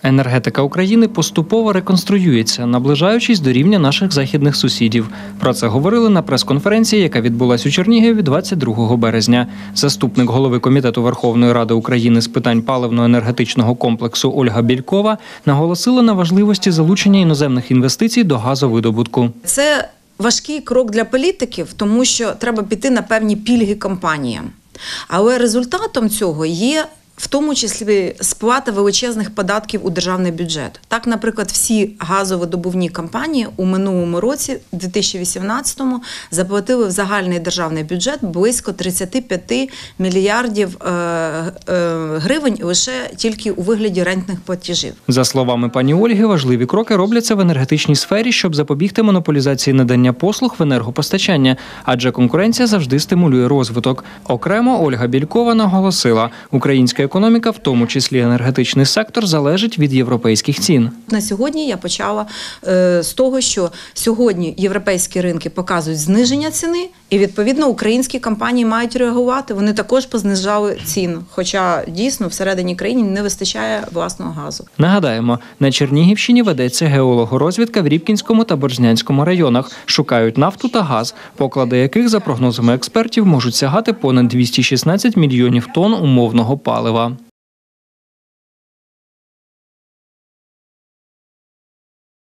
Енергетика України поступово реконструюється, наближаючись до рівня наших західних сусідів. Про це говорили на прес-конференції, яка відбулась у Чернігові 22 березня. Заступник голови Комітету Верховної Ради України з питань паливно-енергетичного комплексу Ольга Бєлькова наголосила на важливості залучення іноземних інвестицій до газовидобутку. Це важкий крок для політиків, тому що треба піти на певні пільги компаніям. Але результатом цього є в тому числі сплата величезних податків у державний бюджет. Так, наприклад, всі газовидобувні компанії у минулому році, 2018-му, заплатили в загальний державний бюджет близько 35 мільярдів гривень лише тільки у вигляді рентних платежів. За словами пані Ольги, важливі кроки робляться в енергетичній сфері, щоб запобігти монополізації надання послуг в енергопостачання, адже конкуренція завжди стимулює розвиток. Окремо Ольга Бєлькова наголосила, українська економіка, в тому числі енергетичний сектор, залежить від європейських цін. На сьогодні я почала з того, що сьогодні європейські ринки показують зниження ціни, і, відповідно, українські компанії мають реагувати. Вони також познижали ціну, хоча, дійсно, всередині країни не вистачає власного газу. Нагадаємо, на Чернігівщині ведеться геологорозвідка в Рібкінському та Борзнянському районах. Шукають нафту та газ, поклади яких, за прогнозами експертів, можуть сягати понад 216 мільйонів тонн умовного палива.